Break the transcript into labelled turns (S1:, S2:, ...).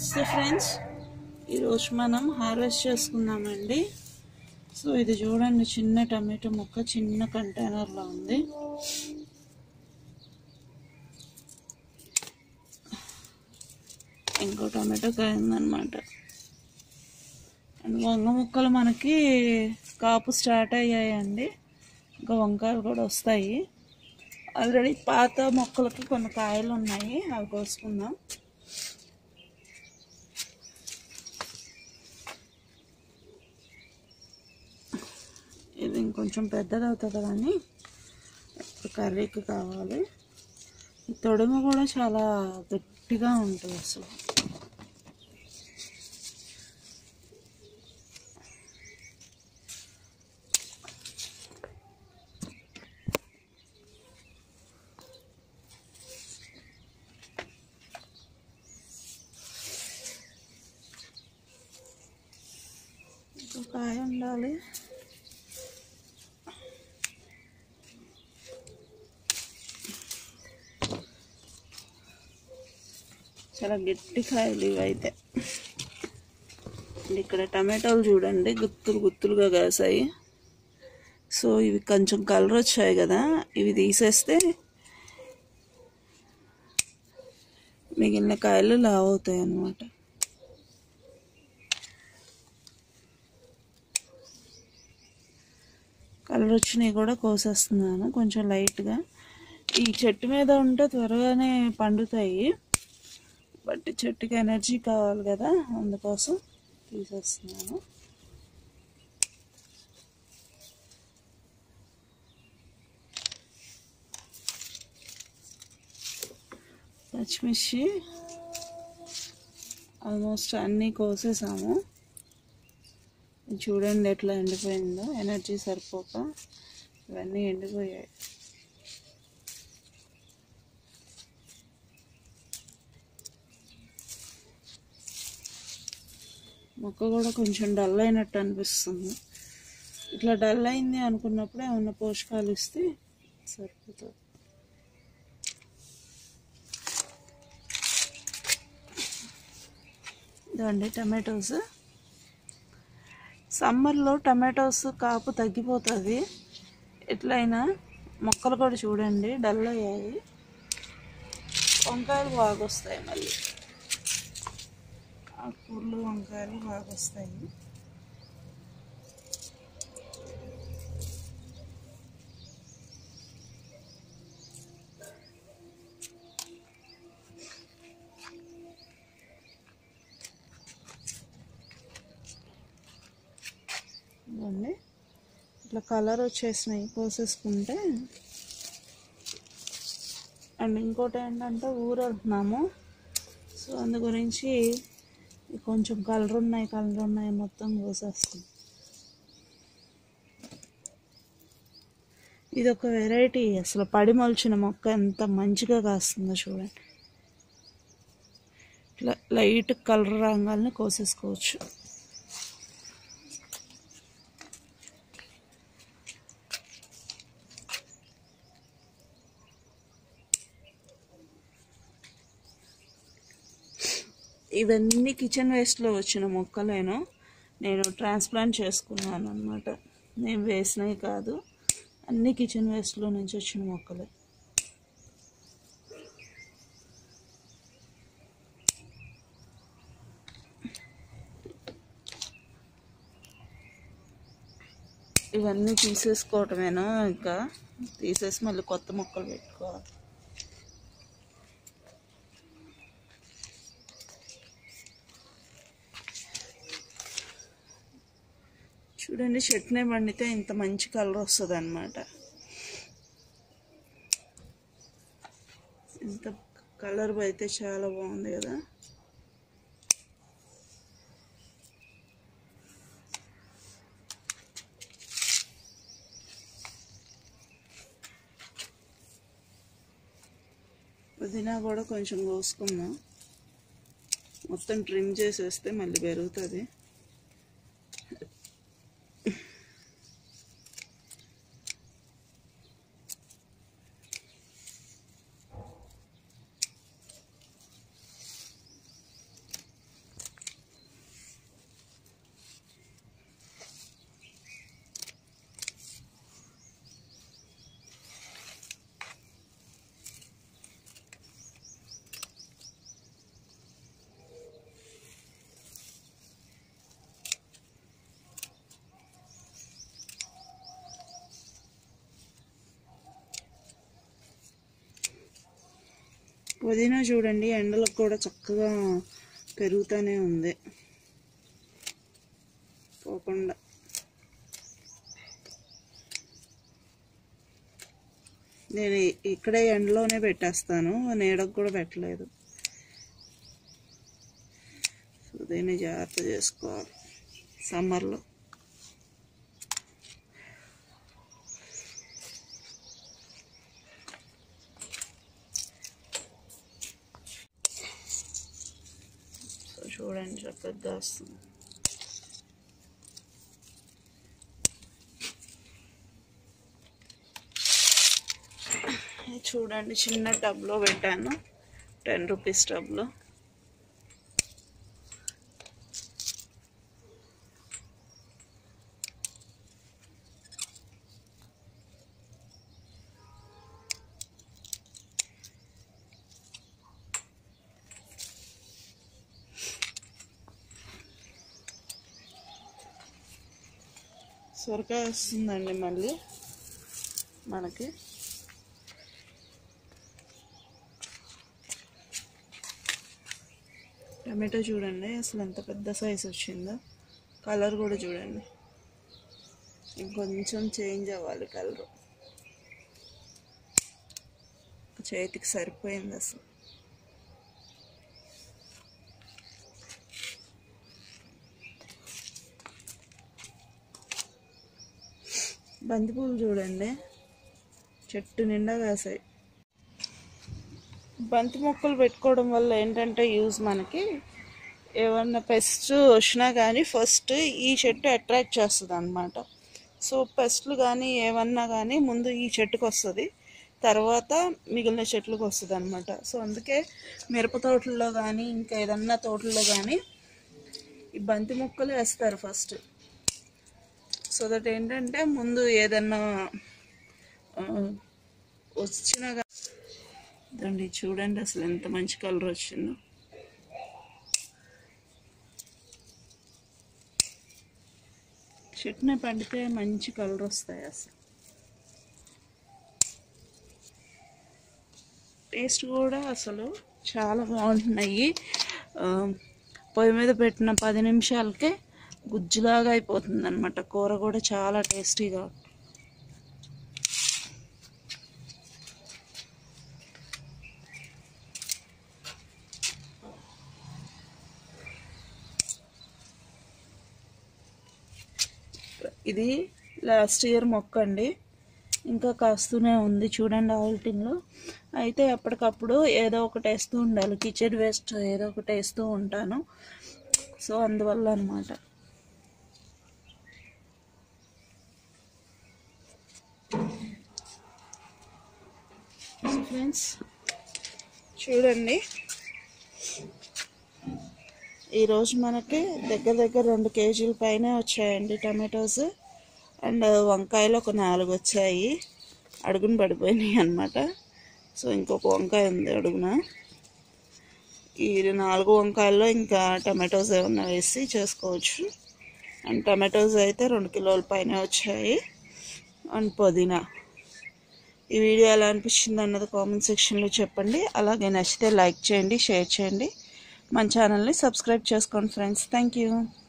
S1: నమస్తే ఫ్రెండ్స్, ఈరోజు మనం హార్వెస్ట్ చేసుకుందామండి. సో ఇది చూడండి, చిన్న టమాటో మొక్క చిన్న కంటైనర్లో ఉంది. ఇంకో టమాటో కాయ ఉందన్నమాట. అండ్ వంగ మొక్కలు మనకి కాపు స్టార్ట్ అయ్యాయండి. ఇంకా వంకాయలు కూడా వస్తాయి. ఆల్రెడీ పాత మొక్కలకి కొన్ని కాయలు ఉన్నాయి, అవి కోసుకుందాం. ఇది ఇంకొంచెం పెద్దది అవుతుంది, కానీ ఇప్పుడు కర్రీకి కావాలి. ఈ తొడుము కూడా చాలా గట్టిగా ఉంటుంది అసలు. ఇంకో కాయ ఉండాలి. చాలా గట్టి కాయలు ఇవైతే. ఇక్కడ టమాటోలు చూడండి, గుత్తులు గుత్తులుగా కాసాయి. సో ఇవి కొంచెం కలర్ వచ్చాయి కదా, ఇవి తీసేస్తే మిగిలిన కాయలు లావు అవుతాయి అన్నమాట. కలర్ వచ్చినవి కూడా కోసేస్తున్నాను కొంచెం లైట్గా. ఈ చెట్టు మీద ఉంటే త్వరగానే పండుతాయి, బట్ చెట్టుకి ఎనర్జీ కావాలి కదా, అందుకోసం తీసేస్తున్నాను. పచ్చిమిర్చి ఆల్మోస్ట్ అన్నీ కోసేసాము. చూడండి ఎట్లా ఎండిపోయిందో, ఎనర్జీ సరిపోక ఇవన్నీ ఎండిపోయాయి. మొక్క కూడా కొంచెం డల్ అయినట్టు అనిపిస్తుంది. ఇట్లా డల్ అయింది అనుకున్నప్పుడే ఏమన్నా పోషకాలు ఇస్తే సరిపోతుంది. ఇదండి టమాటోస్. సమ్మర్లో టమాటోస్ కాపు తగ్గిపోతుంది. ఎట్లయినా మొక్కలు కూడా చూడండి డల్ అయ్యాయి. వంకాయలు బాగా వస్తాయి, మళ్ళీ ఆకుకూరలు వంకాయలు బాగా వస్తాయి. ఇవన్నీ ఇట్లా కలర్ వచ్చేసినాయి, కోసేసుకుంటే. అండ్ ఇంకోటి ఏంటంటే ఊరెళ్తున్నాము, సో అందు గురించి కొంచెం కలర్ ఉన్నాయి మొత్తం కోసేస్తుంది. ఇది ఒక వెరైటీ, అసలు పడి మొలిచిన మొక్క ఎంత మంచిగా కాస్తుందో చూడండి. ఇట్లా లైట్ కలర్ రాగానే కోసేసుకోవచ్చు. ఇవన్నీ కిచెన్ వేస్ట్లో వచ్చిన మొక్కలేను, నేను ట్రాన్స్ప్లాంట్ చేసుకున్నాను అన్నమాట. నేను వేసినవి కాదు, అన్నీ కిచెన్ వేస్ట్లో నుంచి వచ్చిన మొక్కలే. ఇవన్నీ తీసేసుకోవటమేనా, ఇంకా తీసేసి మళ్ళీ కొత్త మొక్కలు పెట్టుకోవాలి. చూడండి, చట్నీ వండితే ఇంత మంచి కలర్ వస్తుంది అన్నమాట. ఇంత కలర్ అయితే చాలా బాగుంది కదా. పుదీనా కూడా కొంచెం కోసుకుందాం. మొత్తం ట్రిమ్ చేసేస్తే మళ్ళీ పెరుగుతుంది. పుదీనా చూడండి ఎండలకు కూడా చక్కగా పెరుగుతూనే ఉంది పోకుండా. నేను ఇక్కడే ఎండలోనే పెట్టేస్తాను, నీడకు కూడా పెట్టలేదు. సో దీన్ని జాగ్రత్త చేసుకోవాలి సమ్మర్లో. సో చూడండి చక్కగా వస్తుంది. చూడండి చిన్న టబ్లో పెట్టాను, 10 రూపీస్ టబ్లో. సొరకాయ వస్తుందండి మళ్ళీ మనకి. టమాటో చూడండి అసలు ఎంత పెద్ద సైజు వచ్చిందో. కలర్ కూడా చూడండి, ఇంకొంచెం చేంజ్ అవ్వాలి కలరు. చేతికి సరిపోయింది అసలు. బంతిపూలు చూడండి చెట్టు నిండా కాసాయి. బంతి మొక్కలు పెట్టుకోవడం వల్ల ఏంటంటే యూజ్, మనకి ఏమన్నా పెస్ట్ వచ్చినా కానీ ఫస్ట్ ఈ చెట్టు అట్రాక్ట్ చేస్తుంది అన్నమాట. సో పెస్ట్లు కానీ ఏమన్నా కానీ ముందు ఈ చెట్టుకు వస్తుంది, తర్వాత మిగిలిన చెట్లకు వస్తుంది అన్నమాట. సో అందుకే మిరప తోటల్లో కానీ ఇంకా ఏదన్నా తోటల్లో కానీ ఈ బంతి మొక్కలు వేస్తారు ఫస్ట్. సో దట్ ఏంటంటే ముందు ఏదన్నా వచ్చినా కానీ చూడండి అసలు ఎంత మంచి కలర్ వచ్చిందో. చెట్టుని పండితే మంచి కలర్ వస్తాయి అసలు. టేస్ట్ కూడా అసలు చాలా బాగుంటున్నాయి. పొయ్యి మీద పెట్టిన 10 నిమిషాలకే గుజ్జులాగా అయిపోతుంది అన్నమాట. కూర కూడా చాలా టేస్టీగా. ఇది లాస్ట్ ఇయర్ మొక్క అండి, ఇంకా కాస్తూనే ఉంది చూడండి ఆల్టిన్లో. అయితే ఎప్పటికప్పుడు ఏదో ఒకటి వేస్తూ ఉండాలి, కిచెన్ వేస్ట్ ఏదో ఒకటి వేస్తూ ఉంటాను. సో అందువల్ల అన్నమాట. ఫ్రెండ్స్ చూడండి ఈరోజు మనకి దగ్గర 2 కేజీల పైన వచ్చాయండి టమాటోస్. అండ్ వంకాయలు ఒక 4 వచ్చాయి, అడుగున పడిపోయినాయి అన్నమాట. సో ఇంకొక వంకాయ ఉంది అడుగున. ఈ 4 వంకాయల్లో ఇంకా టమాటోస్ ఏమన్నా వేసి చేసుకోవచ్చు. అండ్ టమాటోస్ అయితే 2 కిలోల పైన వచ్చాయి. అండ్ పుదీనా. ఈ వీడియో ఎలా అనిపించింది అన్నది కామెంట్ సెక్షన్లో చెప్పండి. అలాగే నచ్చితే లైక్ చేయండి, షేర్ చేయండి, మన ఛానల్ని సబ్స్క్రైబ్ చేసుకోండి ఫ్రెండ్స్. Thank you.